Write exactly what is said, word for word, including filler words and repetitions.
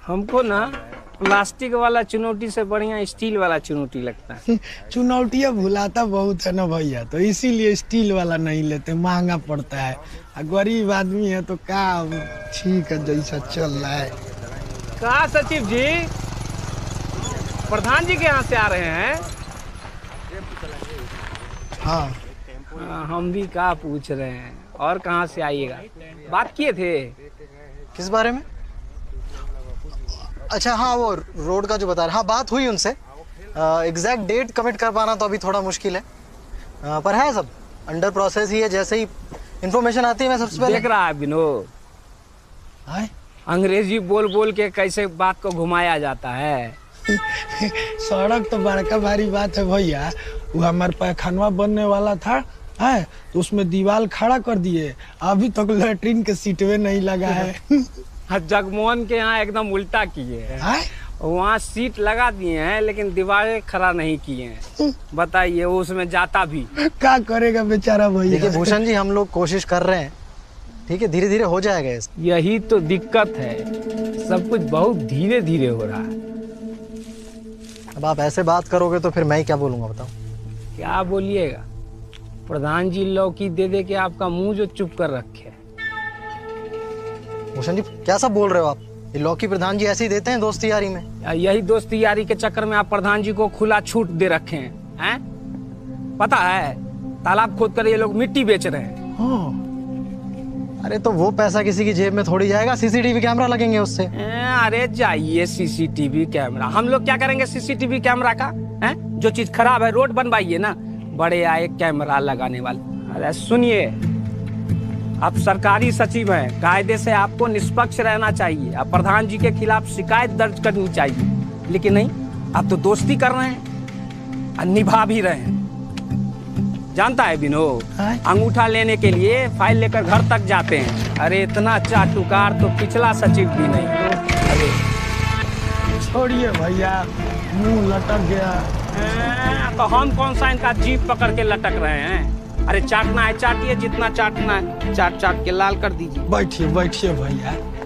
हमको ना प्लास्टिक वाला चुनौती से बढ़िया स्टील वाला चुनौती लगता है। चुनौतियाँ भुलाता बहुत है ना भैया, तो इसीलिए स्टील वाला नहीं लेते, महंगा पड़ता है। गरीब आदमी है तो क्या, ठीक है जैसा चल रहा है। कहा सचिव जी, प्रधान जी के यहाँ से आ रहे हैं? हाँ, हाँ हम भी कहा पूछ रहे हैं, और कहाँ से आइएगा? बात किए थे किस बारे में? अच्छा हाँ, वो रोड का जो बता रहे, हाँ बात हुई उनसे। एग्जैक्ट डेट कमिट कर पाना तो अभी थोड़ा मुश्किल है, आ, पर है सब अंडर प्रोसेस ही है। जैसे ही इंफॉर्मेशन आती है मैं सबसे पहले। देख रहा है विनोद, अंग्रेजी बोल बोल के कैसे बात को घुमाया जाता है। सड़क तो बड़का भारी बात है भैया। वो हमारे पैखानवा बनने वाला था है, तो उसमें दीवार खड़ा कर दिए, अभी तक तो लेटरिन के सीटवे नहीं लगा है। जगमोहन के यहाँ एकदम उल्टा किए हैं, वहाँ सीट लगा दिए हैं लेकिन दीवारें खड़ा नहीं किए हैं। बताइए वो उसमें जाता भी क्या करेगा बेचारा भैया। देखिए भूषण जी, हम लोग कोशिश कर रहे हैं, ठीक है, धीरे धीरे हो जाएगा इसका। यही तो दिक्कत है, सब कुछ बहुत धीरे धीरे हो रहा है। अब आप ऐसे बात करोगे तो फिर मैं ही क्या बोलूंगा, बताओ। क्या बोलिएगा, प्रधान जी लौकी दे दे के आपका मुंह जो चुप कर रखे। भूषण जी क्या सब बोल रहे हो आप? ये लौकी प्रधान जी ऐसे ही देते हैं दोस्ती यारी में? यही दोस्ती यारी के चक्कर में आप प्रधान जी को खुला छूट दे रखे हैं, हैं? पता है तालाब खोद कर ये लोग मिट्टी बेच रहे हैं। हाँ। अरे तो वो पैसा किसी की जेब में थोड़ी जाएगा, सीसीटीवी कैमरा लगेंगे उससे। अरे जाइए सीसीटीवी कैमरा, हम लोग क्या करेंगे सीसीटीवी कैमरा का? हैं? जो चीज खराब है रोड बनवाइए ना, बड़े आए कैमरा लगाने वाले। अरे सुनिए, आप सरकारी सचिव हैं, कायदे से आपको निष्पक्ष रहना चाहिए। आप प्रधान जी के खिलाफ शिकायत दर्ज करनी चाहिए, लेकिन नहीं, आप तो दोस्ती कर रहे हैं और निभा भी रहे हैं। जानता है विनोद, अंगूठा लेने के लिए फाइल लेकर घर तक जाते हैं। अरे इतना चाटुकार तो पिछला सचिव भी नहीं। अरे छोड़िए भैया, मुंह लटक गया। तो हम कौन सा इनका जीप पकड़ के लटक रहे हैं? अरे चाटना है चाटिए, जितना चाटना है चाट चाट के लाल कर दीजिए। बैठिए बैठिए भैया।